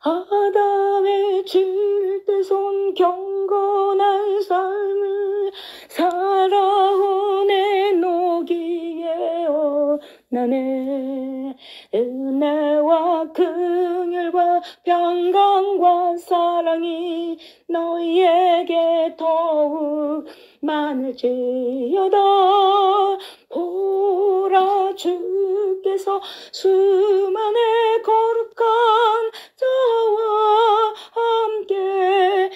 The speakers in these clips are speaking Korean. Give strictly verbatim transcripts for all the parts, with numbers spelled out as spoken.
아담의 질대손 경건한 삶을 살아온 에녹이에요. 나는 은혜와 긍휼과 평강과 사랑이 너희에게 더욱 많을지어다. 보라, 주께서 수많은 거룩한 자와 함께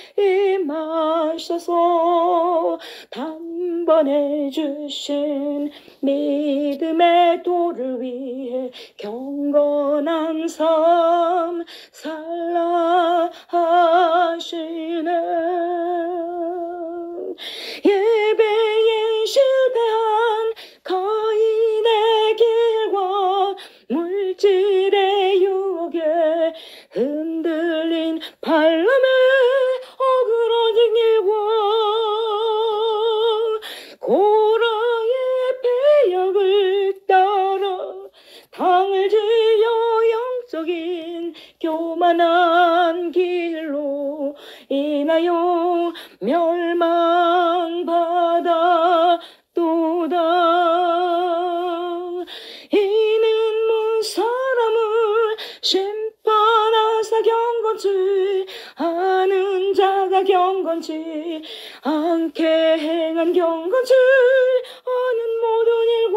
임하셔서 단번에 주신 믿음의 도를 위해 경건한 삶 살라 하시네. 예배에 실패한 가인의 길과 물질의 유혹에 흔들린 발람의 어그러진 길과 고라의 배역을 따라 당을 지어 영적인 교만한 길로 인하여 멸망받아 또다. 이는 문 사람을 심판하사 경건치 않은 자가 경건치 않게 행한 경건치 않은 모든 일과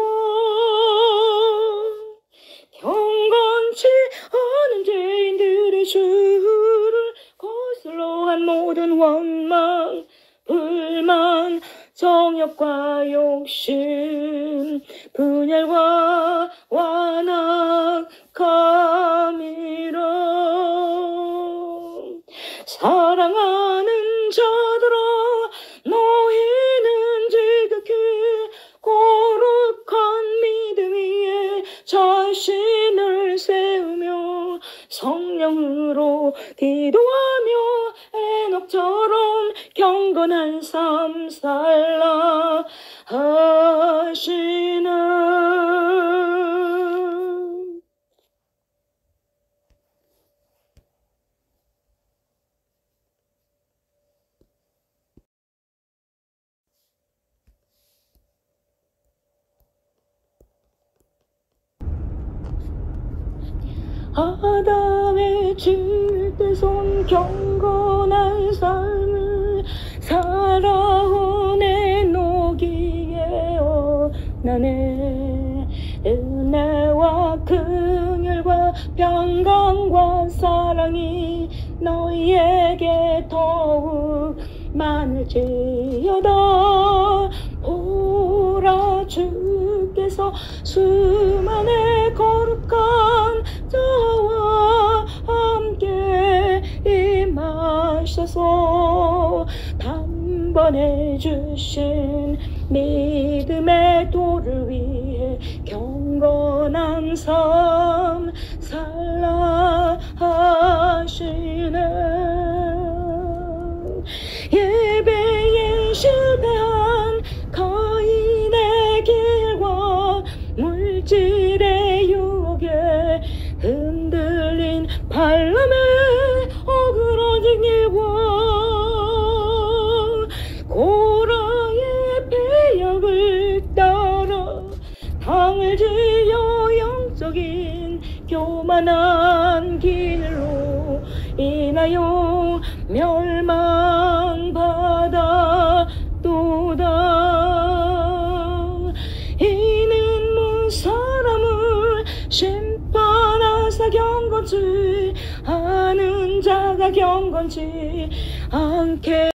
경건치 않은 죄인들의 주를 거슬러 한 모든 원망, 불만, 정욕과 욕심, 분열과 완악함이라. 사랑하는 자들아, 너희는 지극히 거룩한 믿음 위에 자신을 세우며 성령으로 기도하며 에녹처럼 경건한 삶 살라 하시네. 아담의 질대손 경건한 삶을 살아온 에녹이에요. 나는 은혜와 긍휼과 평강과 사랑이 너희에게 더욱 많을지어다. 보라, 주께서 수많은 거룩한 자와 함께 임하셔서 단번에 주신 믿음의 도를 위해 경건한 삶 살라 하시네. 예배에 실패한 가인의 길과 물질의 유혹에 흔들린 발람의 어그러진 길과 고라의 배역을 따라 당을 지어 영적인 교만한 길로 인하여 멸망받아 또다. 이는 문 사람을 심판하사 경건치 않은 자가 경건치 않게